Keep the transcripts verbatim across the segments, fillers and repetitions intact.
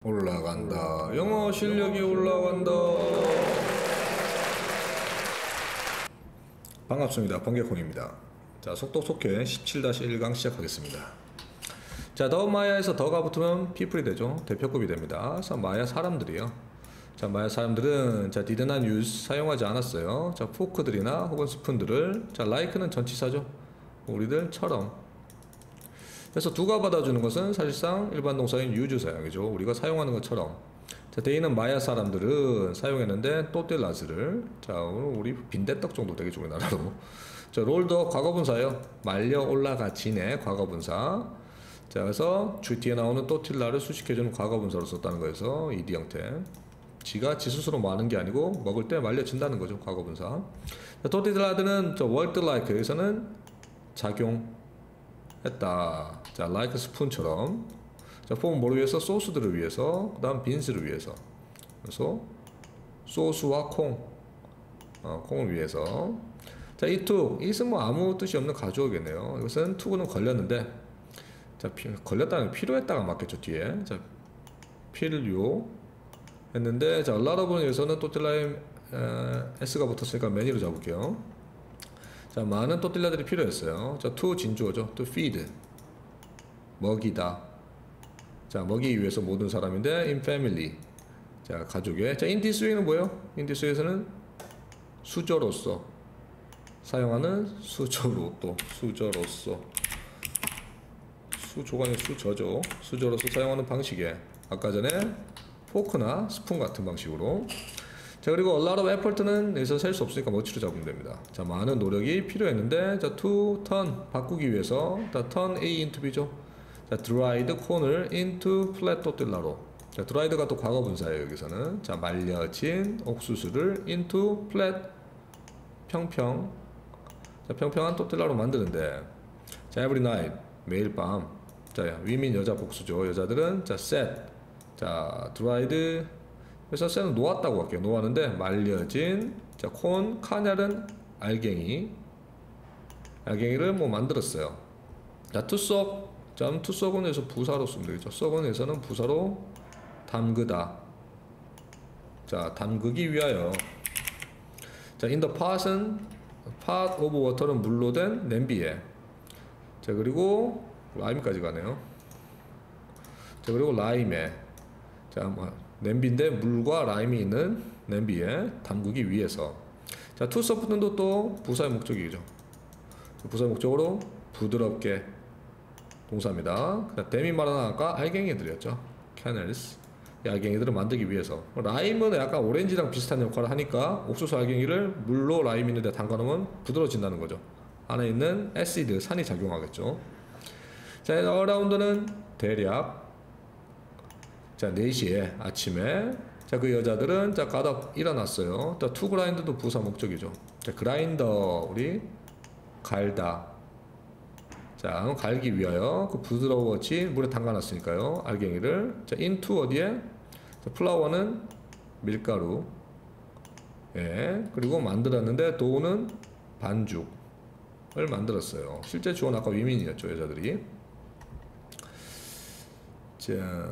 올라간다. 영어 실력이 올라간다. 반갑습니다. 번개콩입니다. 자, 속독 속회 십칠 일 강 시작하겠습니다. 자, 더 마야에서 더가 붙으면 피플이 되죠. 대표급이 됩니다. 그래서 마야 사람들이요. 자, 마야 사람들은 자, did not use 사용하지 않았어요. 자, 포크들이나 혹은 스푼들을 자, like는 전치사죠. 우리들처럼. 그래서 두가 받아주는 것은 사실상 일반 동사인 use 사용이죠. 우리가 사용하는 것처럼. 자, 데이는 마야 사람들은 사용했는데 또띠라즈를 자, 우리 빈대떡 정도 되겠죠, 우리나라로. 자, 롤더 과거분사예요. 말려 올라가지네 과거분사. 자, 그래서 주 뒤에 나오는 또틸라를 수식해주는 과거분사로 썼다는 거에서 이디 형태. 지가 지 스스로 많은 게 아니고 먹을 때 말려진다는 거죠, 과거분사. 자, 또틸라드는 worked like 여기서는 작용 했다. 자, like 스푼처럼. 자, 폼은 뭐를 위해서? 소스들을 위해서. 그 다음 빈스를 위해서. 그래서 소스와 콩, 어, 콩을 위해서. 자, 이 투, 이것은 뭐 아무 뜻이 없는 가주어겠네요. 이것은 투구는 걸렸는데, 자, 피, 걸렸다는 필요했다가 맞겠죠, 뒤에. 자, 필요 했는데, 자, a lot of는 여기서는 또틸라에 s가 붙었으니까 many로 잡을게요. 자, 많은 또틸라들이 필요했어요. 자, to 진주어죠. to feed. 먹이다. 자, 먹이기 위해서 모든 사람인데, in family. 자, 가족에. 자, in this way는 뭐예요? in this way에서는 수저로서. 사용하는 수저로 또, 수저로서. 수조가 아니라 수저죠. 수저로서 사용하는 방식에. 아까 전에 포크나 스푼 같은 방식으로. 자, 그리고 a lot of effort는 여기서 셀 수 없으니까 뭐치로 잡으면 됩니다. 자, 많은 노력이 필요했는데, 자, to turn, 바꾸기 위해서, 자, turn A into B죠. 자, dried corn을 into flat tortilla로. 자, dried가 또 과거분사예요, 여기서는. 자, 말려진 옥수수를 into flat, 평평. 자, 평평한 tortilla로 만드는데, 자, every night, 매일 밤. 자, 위민 여자 복수죠. 여자들은, 자, set. 자, dried, 그래서 쇠는 놓았다고 할게요. 놓았는데 말려진 자, 콘, 카냐른 알갱이 알갱이를 뭐 만들었어요. 자, 투썩. 자, 투썩은 여기서 부사로 쓰면 되겠죠. 썩은 여기서는 부사로 담그다. 자, 담그기 위하여. 자, in the pot은 pot of water는 물로 된 냄비에. 자, 그리고 라임까지 가네요. 자, 그리고 라임에. 자, 뭐 냄비인데 물과 라임이 있는 냄비에 담그기 위해서. 자, to soft는 또 부사의 목적이죠. 부사의 목적으로 부드럽게 동사입니다. 댐이 말하는 아까 알갱이들이었죠. kernels. 이 알갱이들을 만들기 위해서. 라임은 약간 오렌지랑 비슷한 역할을 하니까 옥수수 알갱이를 물로 라임 있는데 담가놓으면 부드러워진다는 거죠. 안에 있는 애시드, 산이 작용하겠죠. 자, 어라운드는 대략 자, 네 시에 아침에. 자, 그 여자들은 자, 가다 일어났어요. 자, to grind도 부사 목적이죠. 자, 그라인더 우리 갈다. 자, 갈기 위하여 그 부드러워진 물에 담가놨으니까요. 알갱이를. 자, into 어디에? 자, 플라워는 밀가루. 예. 그리고 만들었는데 도우는 반죽을 만들었어요. 실제 주어는 아까 위민이었죠, 여자들이. 자.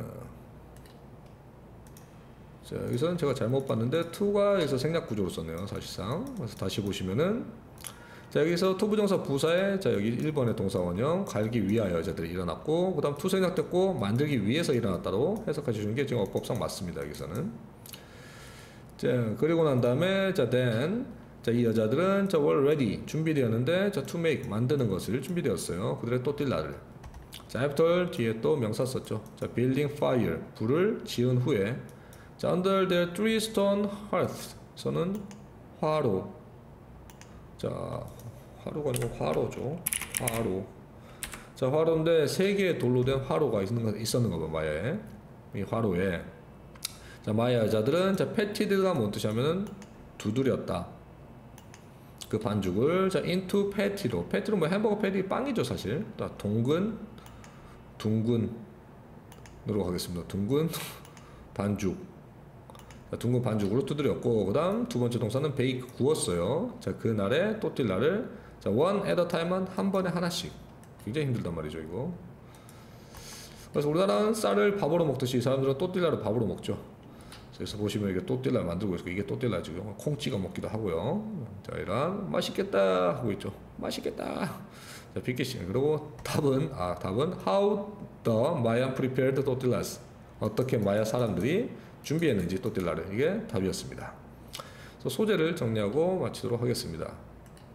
자, 여기서는 제가 잘못 봤는데 to가 여기서 생략 구조로 썼네요, 사실상. 그래서 다시 보시면은 자, 여기서 to 부정사 부사에 자, 여기 일 번의 동사 원형 갈기 위하여 여자들이 일어났고, 그 다음 to 생략됐고 만들기 위해서 일어났다로 해석해 주시는 게 지금 어법상 맞습니다, 여기서는. 자, 그리고 난 다음에 자, then 자, 이 여자들은 자, were ready 준비되었는데 자, to make 만드는 것을 준비되었어요. 그들의 또틸라를. 자, after 뒤에 또 명사 썼죠. 자, building fire 불을 지은 후에. 자, under the three stone hearth. 저는 화로. 자, 화로가 아니고 화로죠. 화로. 자, 화로인데 세 개의 돌로 된 화로가 있는 거, 있었는 거 봐, 마야에. 이 화로에. 자, 마야 여자들은 자, 패티드가 뭔 뜻이냐면은 두드렸다. 그 반죽을 자, into 패티로. 패티로 뭐 햄버거 패티 빵이죠, 사실. 자, 동근, 둥근으로 가겠습니다. 둥근 반죽. 자, 둥근 반죽으로 두드렸고, 그 다음 두 번째 동사는 베이크 구웠어요. 자, 그날에 또틸라를 자, one at a time은 한 번에 하나씩. 굉장히 힘들단 말이죠, 이거. 그래서 우리나라는 쌀을 밥으로 먹듯이 이 사람들은 또띠라를 밥으로 먹죠. 그래서 보시면 이게 또띠라 만들고 있고 이게 또띠라 지금 콩 찍어 먹기도 하고요. 자, 이런 맛있겠다 하고 있죠. 맛있겠다. 자, 빅키씨. 그리고 답은 아 답은 how the Mayan prepared tortillas. 어떻게 마야 사람들이 준비했는지 또띠라를 이게 답이었습니다. 그래서 소재를 정리하고 마치도록 하겠습니다.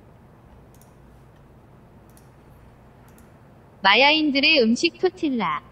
마야인들의 음식 토틸라.